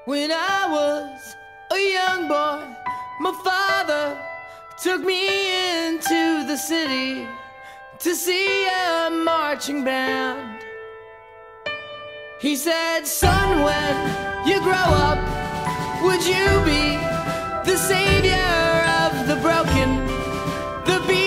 When I was a young boy, my father took me into the city to see a marching band. He said, son, when you grow up, would you be the savior of the broken, the beat